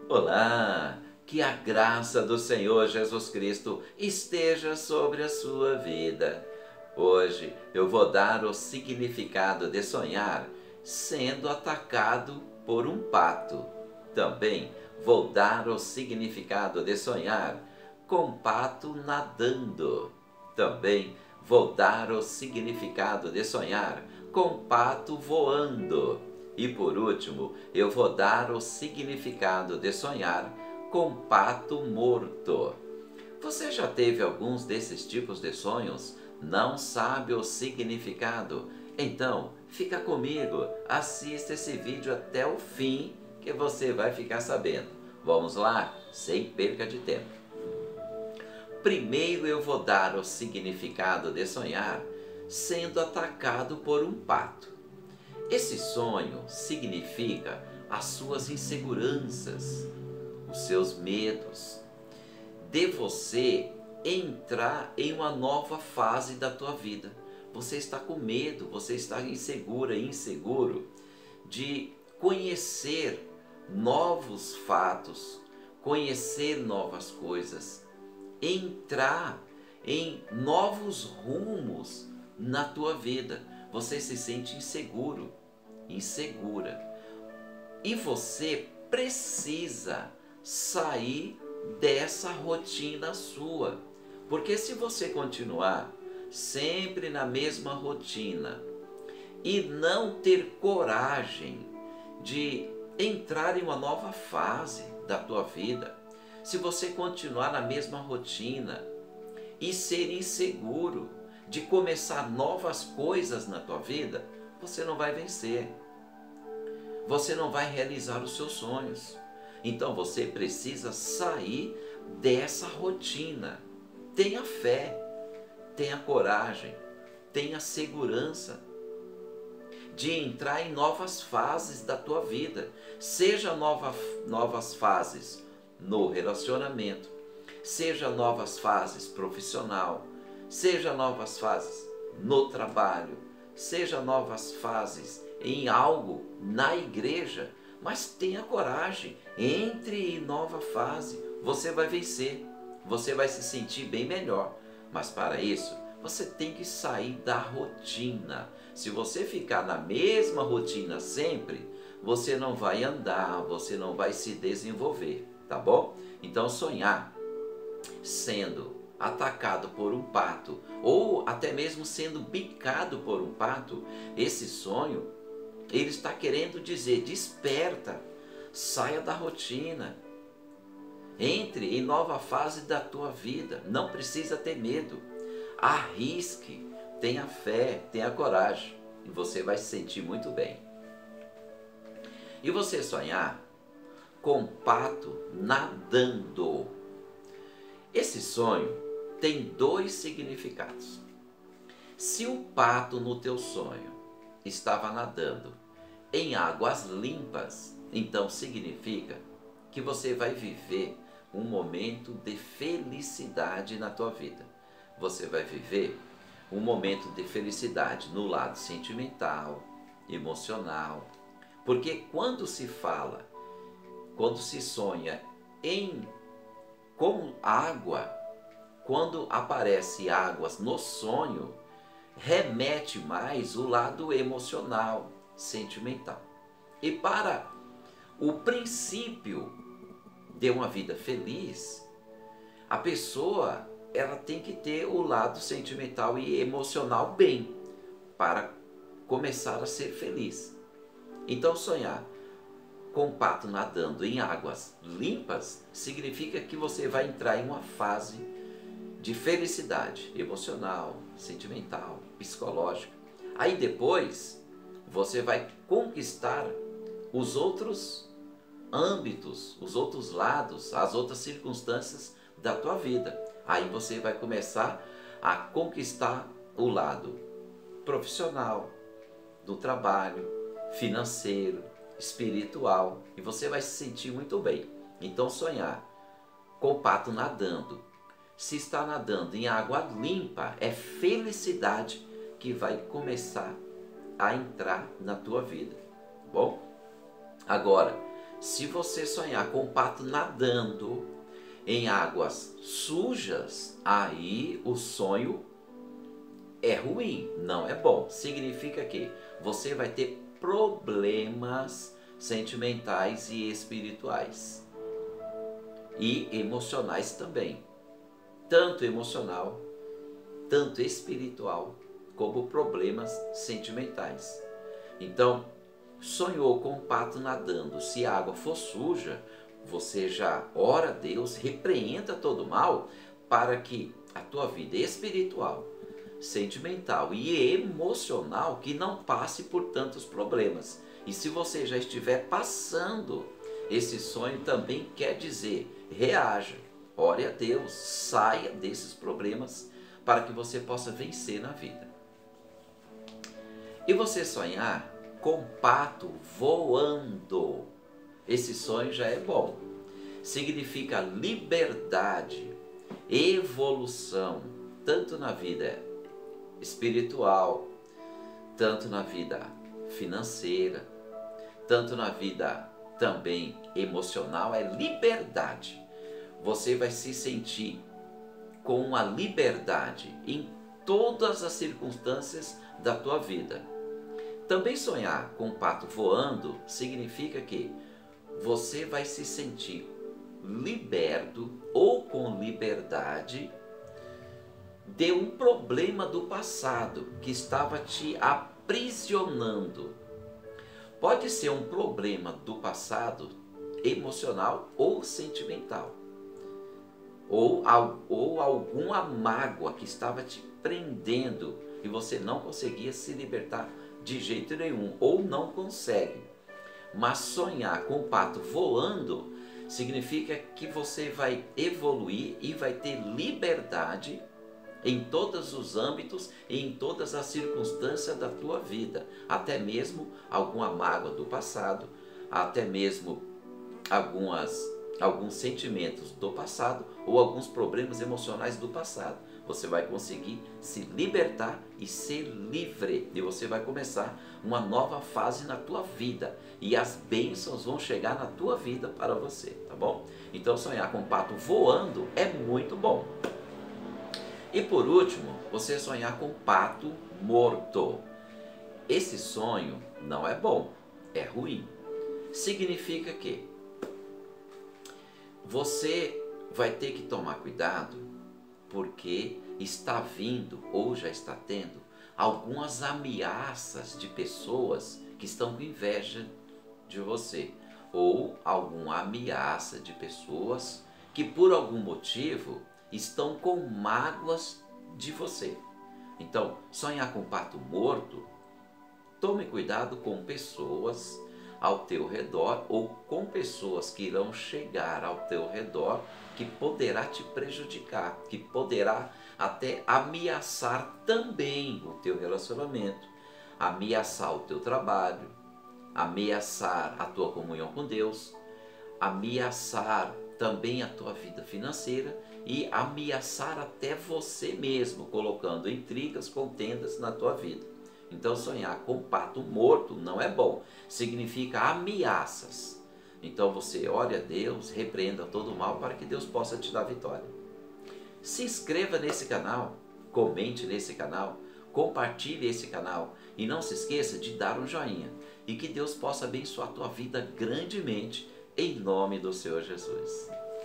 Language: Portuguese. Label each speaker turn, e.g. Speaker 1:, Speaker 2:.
Speaker 1: Olá, que a graça do Senhor Jesus Cristo esteja sobre a sua vida. Hoje eu vou dar o significado de sonhar sendo atacado por um pato. Também vou dar o significado de sonhar com pato nadando. Também vou dar o significado de sonhar com pato voando. E por último, eu vou dar o significado de sonhar com pato morto. Você já teve alguns desses tipos de sonhos? Não sabe o significado? Então, fica comigo, assista esse vídeo até o fim que você vai ficar sabendo. Vamos lá, sem perca de tempo. Primeiro eu vou dar o significado de sonhar sendo atacado por um pato. Esse sonho significa as suas inseguranças, os seus medos, de você entrar em uma nova fase da tua vida. Você está com medo, você está insegura, inseguro de conhecer novos fatos, conhecer novas coisas, entrar em novos rumos na tua vida. Você se sente inseguro, insegura. E você precisa sair dessa rotina sua. Porque se você continuar sempre na mesma rotina e não ter coragem de entrar em uma nova fase da tua vida, se você continuar na mesma rotina e ser inseguro de começar novas coisas na tua vida, você não vai vencer. Você não vai realizar os seus sonhos. Então você precisa sair dessa rotina. Tenha fé, tenha coragem, tenha segurança de entrar em novas fases da tua vida. Seja novas fases no relacionamento, seja novas fases profissional, seja novas fases no trabalho, seja novas fases em algo na igreja, mas tenha coragem, entre em nova fase, você vai vencer, você vai se sentir bem melhor, mas para isso você tem que sair da rotina. Se você ficar na mesma rotina sempre, você não vai andar, você não vai se desenvolver, tá bom? Então sonhar sendo atacado por um pato, ou até mesmo sendo picado por um pato, esse sonho, ele está querendo dizer: desperta, saia da rotina, entre em nova fase da tua vida, não precisa ter medo, arrisque, tenha fé, tenha coragem, e você vai se sentir muito bem. E você sonhar com um pato nadando. Esse sonho tem dois significados. Se o pato no teu sonho estava nadando em águas limpas, então significa que você vai viver um momento de felicidade na tua vida. Você vai viver um momento de felicidade no lado sentimental, emocional. Porque quando se fala, quando se sonha com água, quando aparece águas no sonho, remete mais o lado emocional, sentimental. E para o princípio de uma vida feliz, a pessoa ela tem que ter o lado sentimental e emocional bem, para começar a ser feliz. Então sonhar com um pato nadando em águas limpas significa que você vai entrar em uma fase de felicidade emocional, sentimental, psicológica. Aí depois você vai conquistar os outros âmbitos, os outros lados, as outras circunstâncias da tua vida. Aí você vai começar a conquistar o lado profissional, do trabalho, financeiro, espiritual, e você vai se sentir muito bem. Então sonhar com o pato nadando, se está nadando em água limpa, é felicidade que vai começar a entrar na tua vida, bom? Agora, Se você sonhar com o pato nadando em águas sujas, aí o sonho é ruim, não é bom. Significa que você vai ter problemas sentimentais e espirituais. E emocionais também. Tanto emocional, tanto espiritual, como problemas sentimentais. Então, sonhou com um pato nadando, se a água for suja, você já ora a Deus, repreenda todo o mal, para que a tua vida espiritual, sentimental e emocional que não passe por tantos problemas. E se você já estiver passando esse sonho, também quer dizer, reaja, ore a Deus, saia desses problemas para que você possa vencer na vida. E você sonhar com pato voando, esse sonho já é bom. Significa liberdade, evolução, tanto na vida espiritual, tanto na vida financeira, tanto na vida também emocional, é liberdade. Você vai se sentir com uma liberdade em todas as circunstâncias da tua vida. Também sonhar com um pato voando significa que você vai se sentir liberto ou com liberdade de um problema do passado que estava te aprisionando. Pode ser um problema do passado emocional ou sentimental, ou alguma mágoa que estava te prendendo e você não conseguia se libertar de jeito nenhum, ou não consegue. Mas sonhar com o pato voando significa que você vai evoluir e vai ter liberdade em todos os âmbitos e em todas as circunstâncias da tua vida, até mesmo alguma mágoa do passado, até mesmo alguns sentimentos do passado ou alguns problemas emocionais do passado. Você vai conseguir se libertar e ser livre, e você vai começar uma nova fase na tua vida, e as bênçãos vão chegar na tua vida para você, tá bom? Então sonhar com um pato voando é muito bom. E por último, você sonhar com um pato morto. Esse sonho não é bom, é ruim. Significa que você vai ter que tomar cuidado, porque está vindo ou já está tendo algumas ameaças de pessoas que estão com inveja de você, ou alguma ameaça de pessoas que por algum motivo estão com mágoas de você. Então, sonhar com um pato morto, tome cuidado com pessoas ao teu redor ou com pessoas que irão chegar ao teu redor que poderá te prejudicar, que poderá até ameaçar também o teu relacionamento, ameaçar o teu trabalho, ameaçar a tua comunhão com Deus, ameaçar também a tua vida financeira e ameaçar até você mesmo, colocando intrigas, contendas na tua vida. Então sonhar com pato morto não é bom, significa ameaças. Então você ore a Deus, repreenda todo o mal para que Deus possa te dar vitória. Se inscreva nesse canal, comente nesse canal, compartilhe esse canal e não se esqueça de dar um joinha. E que Deus possa abençoar a tua vida grandemente, em nome do Senhor Jesus.